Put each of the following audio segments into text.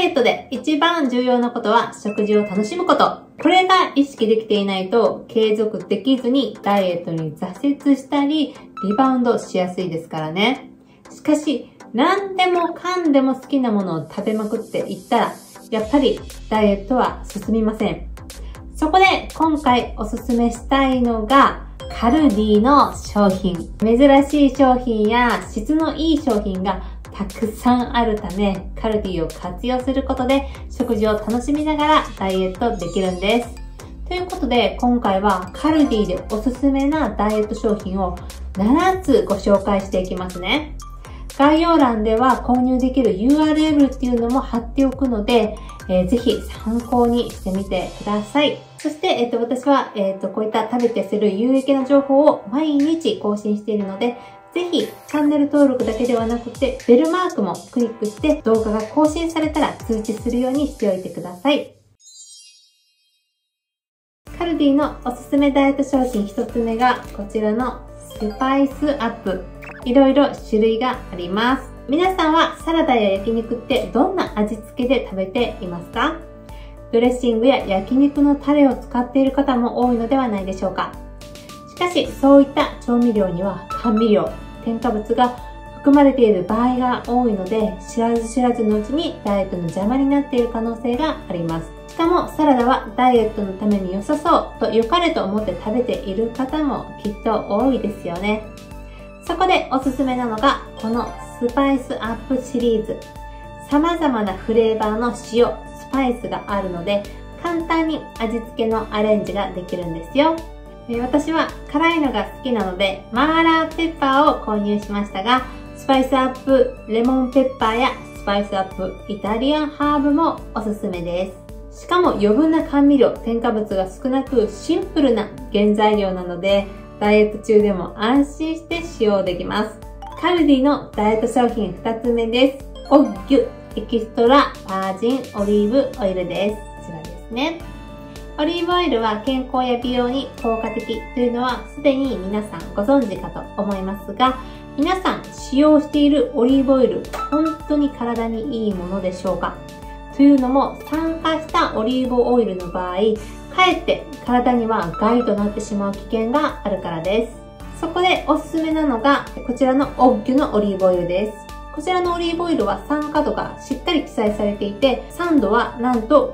ダイエットで一番重要なことは食事を楽しむこと。これが意識できていないと継続できずにダイエットに挫折したりリバウンドしやすいですからね。しかし、何でもかんでも好きなものを食べまくっていったら、やっぱりダイエットは進みません。そこで今回おすすめしたいのがカルディの商品。珍しい商品や質のいい商品がたくさんあるため、カルディを活用することで食事を楽しみながらダイエットできるんです。ということで今回はカルディでおすすめなダイエット商品を7つご紹介していきますね。概要欄では購入できる URL っていうのも貼っておくので、ぜひ参考にしてみてください。そして、私は、こういった食べて痩せる有益な情報を毎日更新しているので、ぜひチャンネル登録だけではなくて、ベルマークもクリックして動画が更新されたら通知するようにしておいてください。カルディのおすすめダイエット商品1つ目がこちらのスパイスアップ。いろいろ種類があります。皆さんはサラダや焼肉ってどんな味付けで食べていますか？ドレッシングや焼肉のタレを使っている方も多いのではないでしょうか。しかし、そういった調味料には甘味料、添加物が含まれている場合が多いので、知らず知らずのうちにダイエットの邪魔になっている可能性があります。しかもサラダはダイエットのために良さそうと良かれと思って食べている方もきっと多いですよね。そこでおすすめなのがこのスパイスアップシリーズ。様々なフレーバーの塩、スパイスがあるので簡単に味付けのアレンジができるんですよ。私は辛いのが好きなのでマーラーペッパーを購入しましたが、スパイスアップレモンペッパーやスパイスアップイタリアンハーブもおすすめです。しかも余分な甘味料、添加物が少なくシンプルな原材料なのでダイエット中でも安心して使用できます。カルディのダイエット商品2つ目です。オッギュエキストラバージンオリーブオイルです。こちらですね。オリーブオイルは健康や美容に効果的というのはすでに皆さんご存知かと思いますが、皆さん使用しているオリーブオイル、本当に体にいいものでしょうか？というのも酸化したオリーブオイルの場合、かえって体には害となってしまう危険があるからです。そこでおすすめなのがこちらのオッギュのオリーブオイルです。こちらのオリーブオイルは酸化度がしっかり記載されていて、酸度はなんと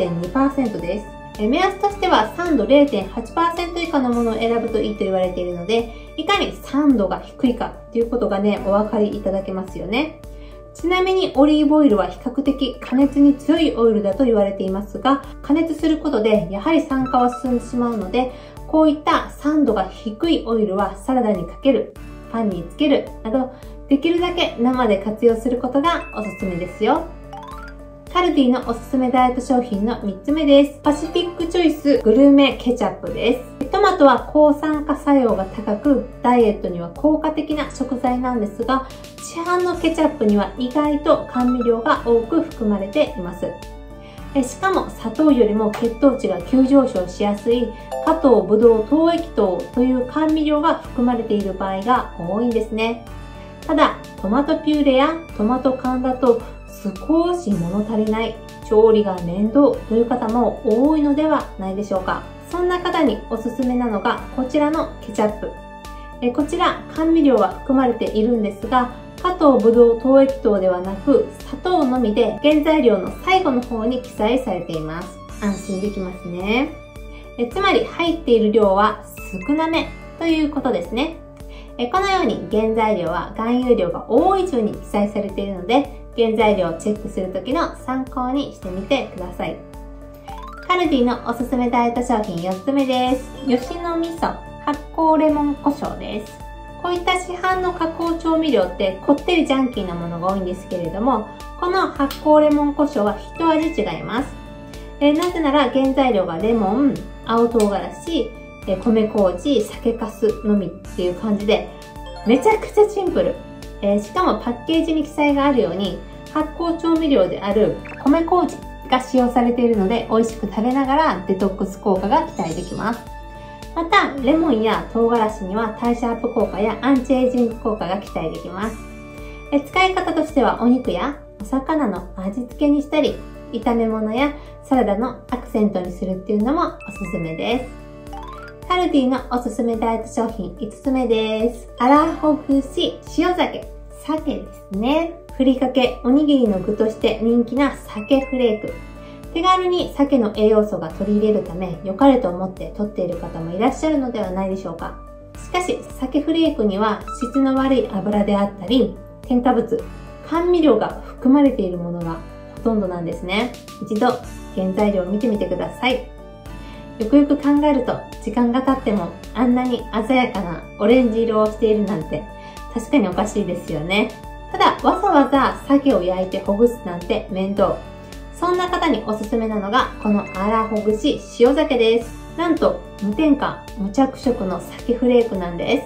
0.2% です。目安としては酸度 0.8% 以下のものを選ぶといいと言われているので、いかに酸度が低いかということがね、お分かりいただけますよね。ちなみにオリーブオイルは比較的加熱に強いオイルだと言われていますが、加熱することでやはり酸化は進んでしまうので、こういった酸度が低いオイルはサラダにかける、パンにつけるなど、できるだけ生で活用することがおすすめですよ。カルディのおすすめダイエット商品の3つ目です。パシフィックチョイスグルメケチャップです。トマトは抗酸化作用が高く、ダイエットには効果的な食材なんですが、市販のケチャップには意外と甘味料が多く含まれています。しかも砂糖よりも血糖値が急上昇しやすい果糖、ブドウ、糖液糖という甘味料が含まれている場合が多いんですね。ただ、トマトピューレやトマト缶だと少し物足りない、調理が面倒という方も多いのではないでしょうか。そんな方におすすめなのがこちらのケチャップ。こちら甘味料は含まれているんですが、果糖、ブドウ、糖液糖ではなく砂糖のみで原材料の最後の方に記載されています。安心できますね。つまり入っている量は少なめということですね。このように原材料は含有量が多い順に記載されているので、原材料をチェックするときの参考にしてみてください。カルディのおすすめダイエット商品4つ目です。吉野味噌発酵レモン胡椒です。こういった市販の加工調味料ってこってりジャンキーなものが多いんですけれども、この発酵レモン胡椒は一味違います。なぜなら原材料がレモン、青唐辛子、米麹、酒粕のみっていう感じで、めちゃくちゃシンプル。しかもパッケージに記載があるように発酵調味料である米麹が使用されているので、美味しく食べながらデトックス効果が期待できます。また、レモンや唐辛子には代謝アップ効果やアンチエイジング効果が期待できます。使い方としてはお肉やお魚の味付けにしたり、炒め物やサラダのアクセントにするっていうのもおすすめです。カルディのおすすめダイエット商品5つ目です。粗ほぐし塩鮭。鮭ですね。ふりかけ、おにぎりの具として人気な鮭フレーク。手軽に鮭の栄養素が取り入れるため、良かれと思って取っている方もいらっしゃるのではないでしょうか。しかし、鮭フレークには質の悪い油であったり、添加物、甘味料が含まれているものがほとんどなんですね。一度、原材料を見てみてください。よくよく考えると、時間が経ってもあんなに鮮やかなオレンジ色をしているなんて、確かにおかしいですよね。ただ、わざわざ鮭を焼いてほぐすなんて面倒。そんな方におすすめなのが、この粗ほぐし塩鮭です。なんと、無添加、無着色の鮭フレークなんです。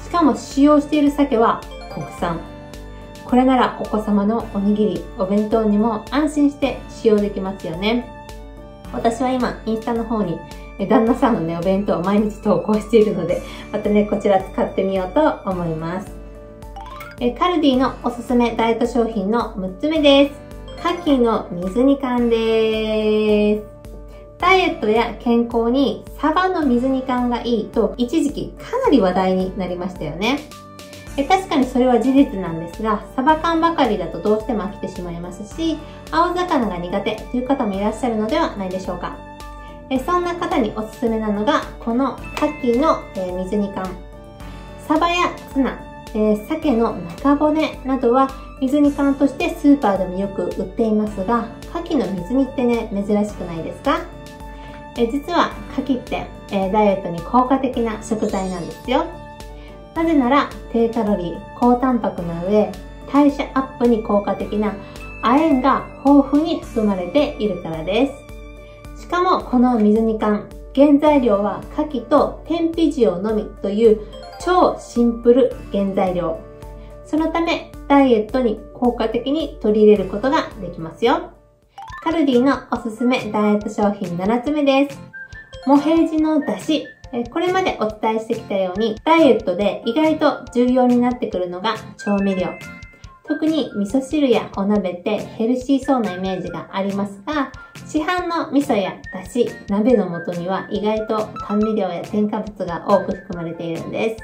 しかも使用している鮭は国産。これならお子様のおにぎり、お弁当にも安心して使用できますよね。私は今、インスタの方に旦那さんのね、お弁当を毎日投稿しているので、またね、こちら使ってみようと思います。カルディのおすすめダイエット商品の6つ目です。牡蠣の水煮缶です。ダイエットや健康にサバの水煮缶がいいと一時期かなり話題になりましたよね。確かにそれは事実なんですが、サバ缶ばかりだとどうしても飽きてしまいますし、青魚が苦手という方もいらっしゃるのではないでしょうか。そんな方におすすめなのが、この牡蠣の水煮缶。サバやツナ、鮭の中骨などは水煮缶としてスーパーでもよく売っていますが、牡蠣の水煮ってね、珍しくないですか？実は牡蠣ってダイエットに効果的な食材なんですよ。なぜなら低カロリー、高タンパクな上、代謝アップに効果的な亜鉛が豊富に含まれているからです。しかもこの水煮缶、原材料は牡蠣と天日塩のみという超シンプル原材料。そのためダイエットに効果的に取り入れることができますよ。カルディのおすすめダイエット商品7つ目です。モヘジの出汁。これまでお伝えしてきたように、ダイエットで意外と重要になってくるのが調味料。特に味噌汁やお鍋ってヘルシーそうなイメージがありますが、市販の味噌やだし、鍋の素には意外と甘味料や添加物が多く含まれているんです。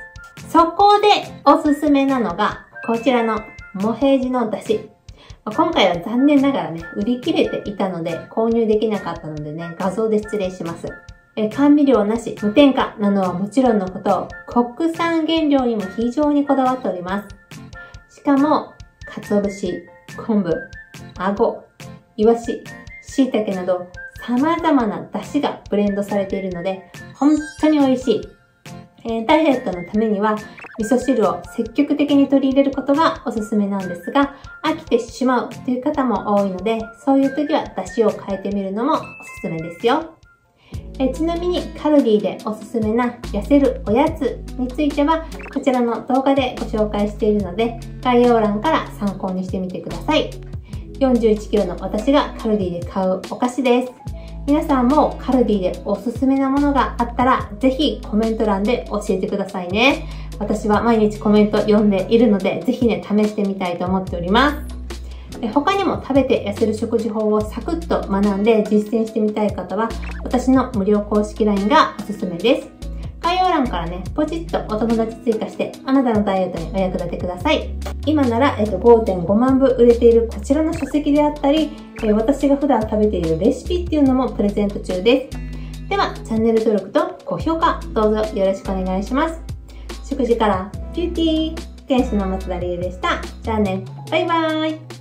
そこでおすすめなのが、こちらのモヘジの出汁。今回は残念ながらね、売り切れていたので購入できなかったのでね、画像で失礼します。甘味料なし、無添加なのはもちろんのこと、国産原料にも非常にこだわっております。しかも、鰹節、昆布、あご、イワシ、椎茸など様々な出汁がブレンドされているので、本当に美味しい。ダイエットのためには味噌汁を積極的に取り入れることがおすすめなんですが、飽きてしまうという方も多いので、そういう時は出汁を変えてみるのもおすすめですよ。ちなみにカルディでおすすめな痩せるおやつについてはこちらの動画でご紹介しているので、概要欄から参考にしてみてください。41キロの私がカルディで買うお菓子です。皆さんもカルディでおすすめなものがあったら、ぜひコメント欄で教えてくださいね。私は毎日コメント読んでいるので、ぜひね、試してみたいと思っております。他にも食べて痩せる食事法をサクッと学んで実践してみたい方は、私の無料公式 LINE がおすすめです。概要欄からね、ポチッとお友達追加して、あなたのダイエットにお役立てください。今なら、5.5 万部売れているこちらの書籍であったり、私が普段食べているレシピっていうのもプレゼント中です。では、チャンネル登録と高評価、どうぞよろしくお願いします。食事からビューティー、店主の松田理恵でした。じゃあね、バイバーイ。